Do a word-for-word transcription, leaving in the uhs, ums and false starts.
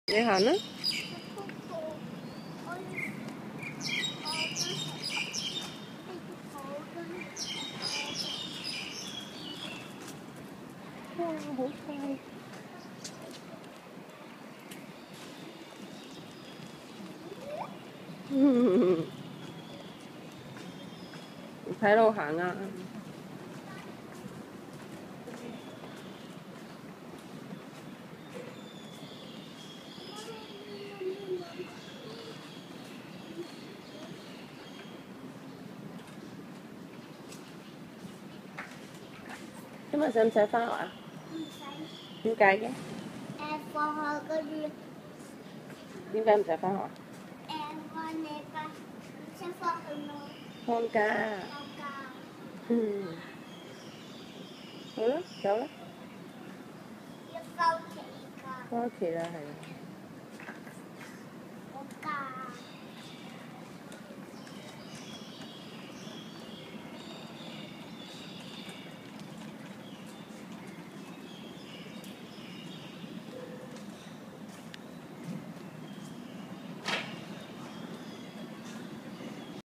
你行啦。哇，好快！嗯，睇路行啊！今日使唔使返學啊？ 唔使。 點解嘅？ 誒，放學跟住。 點解唔使返學？ 誒，我禮拜先放學咯。 放假。 放假。 嗯。好啦，走啦。 要返屋企㗎。 返屋企啦，係啊。